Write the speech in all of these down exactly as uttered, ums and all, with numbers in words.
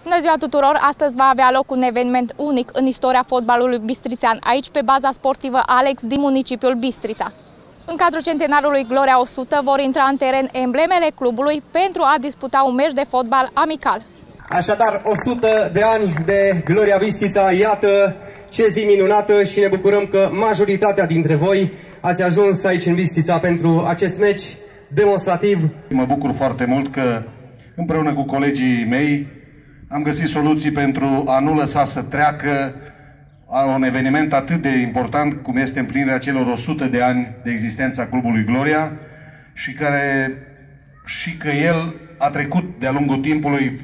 Bună ziua tuturor! Astăzi va avea loc un eveniment unic în istoria fotbalului bistrițean, aici pe baza sportivă Alex din municipiul Bistrița. În cadrul centenarului Gloria o sută vor intra în teren emblemele clubului pentru a disputa un meci de fotbal amical. Așadar, o sută de ani de Gloria Bistrița, iată ce zi minunată și ne bucurăm că majoritatea dintre voi ați ajuns aici în Bistrița pentru acest meci demonstrativ. Mă bucur foarte mult că împreună cu colegii mei am găsit soluții pentru a nu lăsa să treacă un eveniment atât de important cum este împlinirea celor o sută de ani de existența Clubului Gloria și care și că el a trecut de-a lungul timpului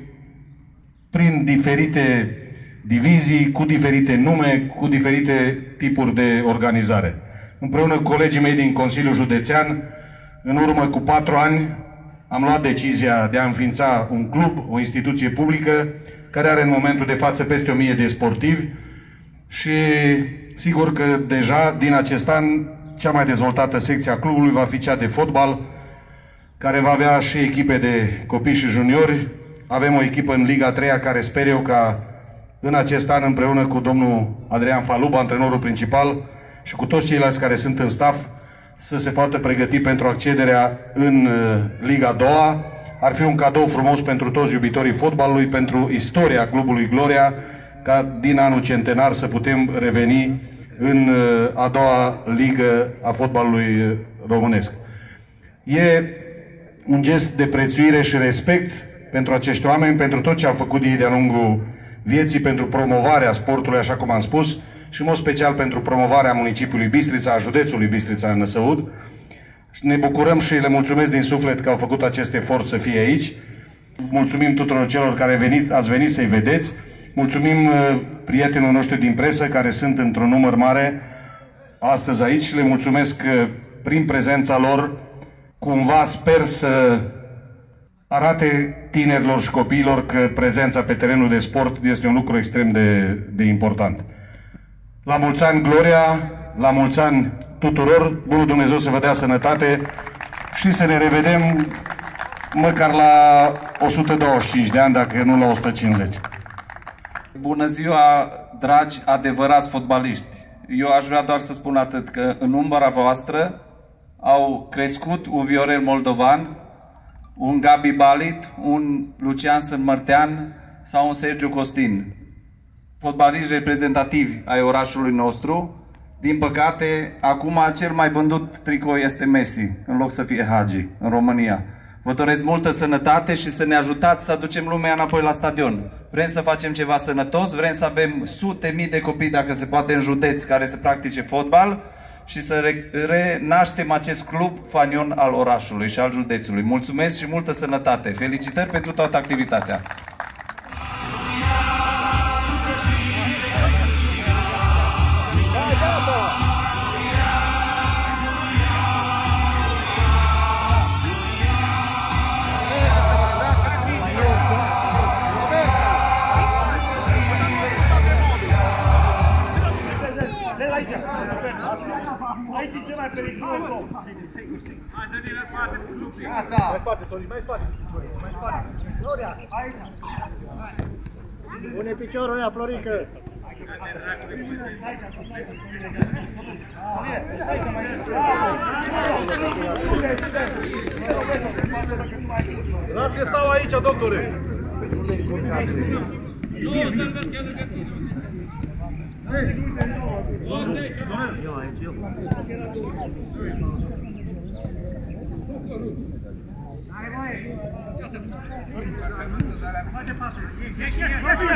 prin diferite divizii, cu diferite nume, cu diferite tipuri de organizare. Împreună cu colegii mei din Consiliul Județean, în urmă cu patru ani, am luat decizia de a înființa un club, o instituție publică, care are în momentul de față peste o mie de sportivi și sigur că deja din acest an cea mai dezvoltată secție a clubului va fi cea de fotbal, care va avea și echipe de copii și juniori. Avem o echipă în Liga a treia care sper eu ca în acest an, împreună cu domnul Adrian Faluba, antrenorul principal, și cu toți ceilalți care sunt în staff, să se poată pregăti pentru accederea în Liga a doua. Ar fi un cadou frumos pentru toți iubitorii fotbalului, pentru istoria Clubului Gloria, ca din anul centenar să putem reveni în a doua ligă a fotbalului românesc. E un gest de prețuire și respect pentru acești oameni, pentru tot ce au făcut ei de-a lungul vieții, pentru promovarea sportului, așa cum am spus, și în mod special pentru promovarea municipiului Bistrița, a județului Bistrița în Năsăud. Ne bucurăm și le mulțumesc din suflet că au făcut acest efort să fie aici. Mulțumim tuturor celor care venit, ați venit să-i vedeți. Mulțumim uh, prietenilor noștri din presă care sunt într-un număr mare astăzi aici și le mulțumesc că prin prezența lor cumva sper să arate tinerilor și copiilor că prezența pe terenul de sport este un lucru extrem de, de important. La mulți ani Gloria, la mulți ani tuturor, bunul Dumnezeu să vă dea sănătate și să ne revedem măcar la o sută douăzeci și cinci de ani, dacă nu la o sută cincizeci. Bună ziua, dragi adevărați fotbaliști! Eu aș vrea doar să spun atât, că în umbra voastră au crescut un Viorel Moldovan, un Gabi Balit, un Lucian Sânmărtean sau un Sergiu Costin. Fotbaliști reprezentativi ai orașului nostru. Din păcate, acum cel mai vândut tricou este Messi, în loc să fie Hagi, în România. Vă doresc multă sănătate și să ne ajutați să aducem lumea înapoi la stadion. Vrem să facem ceva sănătos, vrem să avem sute mii de copii, dacă se poate, în județ care să practice fotbal și să renaștem acest club fanion al orașului și al județului. Mulțumesc și multă sănătate! Felicitări pentru toată activitatea! Aici e cel mai periculos loc. Sigur, sigur, sigur. Hai, dă-ne la spate, Gata. Mai spate, Soli, mai spate. Mai spate. Gloria, aici. Pune piciorul ăla, Florică. Las că stau aici, doctore. Nu, stălbesc chiar lângă tine. Eu aici, eu. Hai, mai! Mai departe! Ieși, ieși, ieși!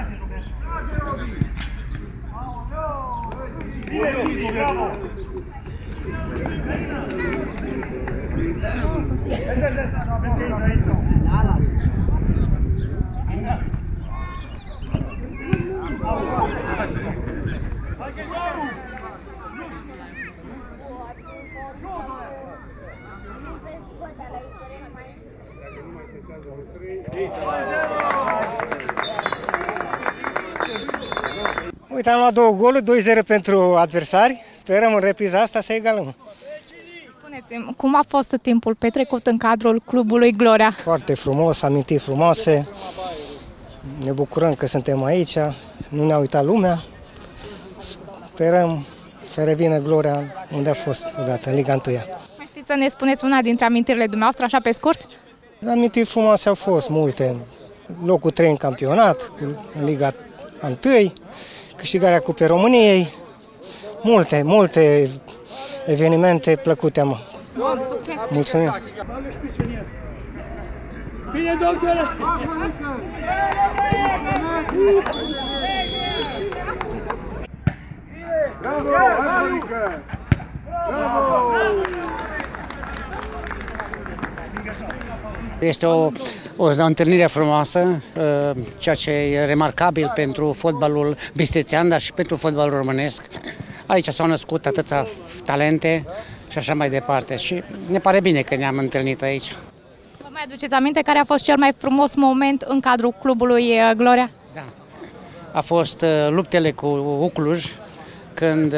Bine, bravo! Vezi că intră aici! Da, da! Uite, am luat două goluri, doi zero pentru adversari. Sperăm în repriza asta să egalăm. Spuneți-mi, cum a fost timpul petrecut în cadrul Clubului Gloria? Foarte frumos, amintiri frumoase. Ne bucurăm că suntem aici, nu ne-a uitat lumea. Sperăm să revină gloria unde a fost odată, în Liga unu. Mai știți să ne spuneți una dintre amintirile dumneavoastră, așa pe scurt? Amintiri frumoase au fost multe. Locul trei în campionat, în Liga unu, câștigarea Cupei României, multe, multe evenimente plăcute am. Bun, succes! Mulțumim! Bine, doctore! Bravo! Bravo! Este o, o, o întâlnire frumoasă, ceea ce e remarcabil pentru fotbalul bistrițean, dar și pentru fotbalul românesc. Aici s-au născut atâția talente și așa mai departe. Și ne pare bine că ne-am întâlnit aici. Vă mai aduceți aminte care a fost cel mai frumos moment în cadrul clubului Gloria? Da. A fost luptele cu Ucluj, când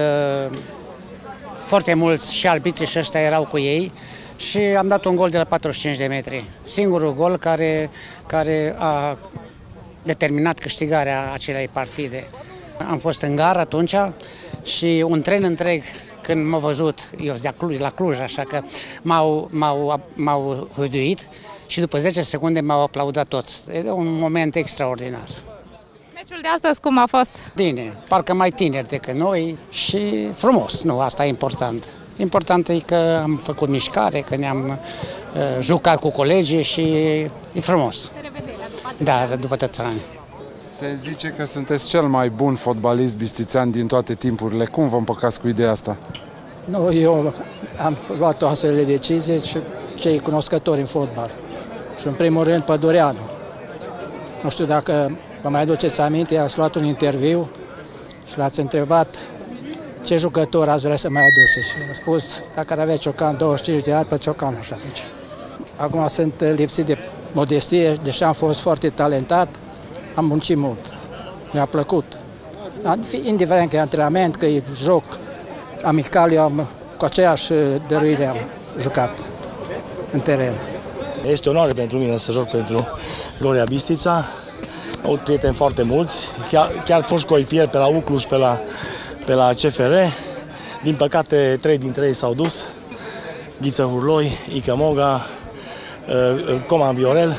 foarte mulți și arbitrii și ăștia erau cu ei și am dat un gol de la patruzeci și cinci de metri. Singurul gol care, care a determinat câștigarea acelei partide. Am fost în gară atunci și un tren întreg, când m-au văzut, eu sunt de Cluj, la Cluj, așa că m-au, m-au, m-au huiduit și după zece secunde m-au aplaudat toți. E un moment extraordinar. Meciul de astăzi cum a fost? Bine, parcă mai tineri decât noi și frumos, nu, asta e important. Important e că am făcut mișcare, că ne-am uh, jucat cu colegii și e frumos. De revedere, da, după atâția ani. Se zice că sunteți cel mai bun fotbalist bistrițean din toate timpurile. Cum vă împăcați cu ideea asta? Nu, eu am luat o astfel de decizie și cei cunoscători în fotbal. Și în primul rând Pădureanu. Nu știu dacă vă mai aduceți aminte, ați luat un interviu și l-ați întrebat ce jucător ați vrea să mai aduceți. Și a spus, dacă ar avea Ciocan douăzeci și cinci de ani, pe Ciocan așa. Acum sunt lipsit de modestie, deși am fost foarte talentat, am muncit mult. Mi-a plăcut. Indiferent că e antrenament, că e joc amical, eu am, cu aceeași dăruire am jucat în teren. Este onoare pentru mine să joc pentru Gloria Bistrița. Au prieteni foarte mulți, chiar, chiar foști coechipieri pe la Ucluj, pe la, pe la C F R. Din păcate, trei dintre ei s-au dus. Ghiță Hurloi, Ică Moga, Coman Viorel.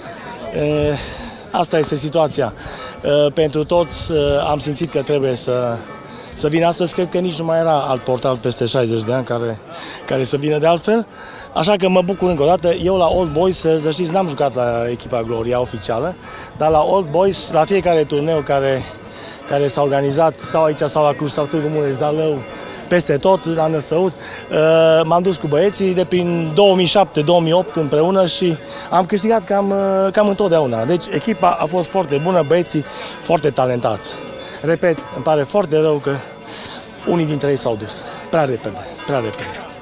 Asta este situația. Pentru toți am simțit că trebuie să, să vin astăzi. Cred că nici nu mai era alt portar peste șaizeci de ani care, care să vină de altfel. Așa că mă bucur încă o dată. Eu la Old Boys, să știți, n-am jucat la echipa Gloria oficială, dar la Old Boys, la fiecare turneu care, care s-a organizat, sau aici, sau la Cluj, sau Târgu Mureș, Zalău, peste tot, la Năsăud, m-am dus cu băieții de prin două mii șapte două mii opt împreună și am câștigat cam, cam întotdeauna. Deci echipa a fost foarte bună, băieții foarte talentați. Repet, îmi pare foarte rău că unii dintre ei s-au dus. Prea repede, prea repede.